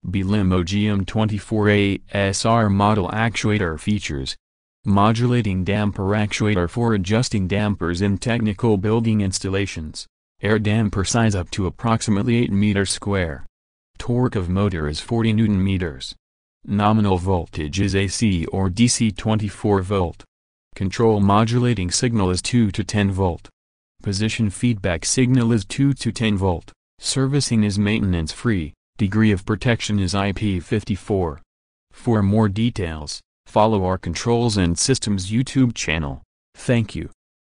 Belimo GM24A-SR model actuator features. Modulating damper actuator for adjusting dampers in technical building installations. Air damper size up to approximately 8 meters square. Torque of motor is 40 Newton meters. Nominal voltage is AC or DC 24 volt. Control modulating signal is 2 to 10 volt. Position feedback signal is 2 to 10 volt. Servicing is maintenance free. Degree of protection is IP54. For more details, follow our Controls and Systems YouTube channel. Thank you.